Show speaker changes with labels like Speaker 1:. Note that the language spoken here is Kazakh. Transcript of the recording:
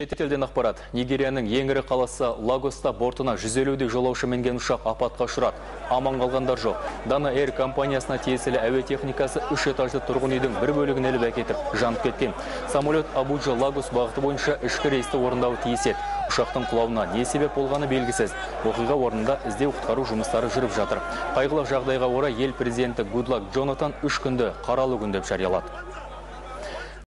Speaker 1: Шетелден ақпарат. Нигерияның ең ірі қаласы Лагоста бортына 150 жолаушы мінген ұшақ апатқа ұшырады. Аман қалғандар жоқ. Dana Air компаниясына тиесілі әуе техникасы 3 этажды тұрғын үйдің бір бөлігін іліп әкетіп, жанып кеткен. Самолет Абуджа Лагос бағыты бойынша ішкі рейсті орындауы тиіс еді. Ұшақтың құлауына не себеп болғаны белгісіз. Оқиға орнында іздеу құтқару жұмыстары жүріп жатыр. Қайғылы жағдайға орай ел президенті Гудлак Джонатан 3 күнді қаралы күн деп жариялады.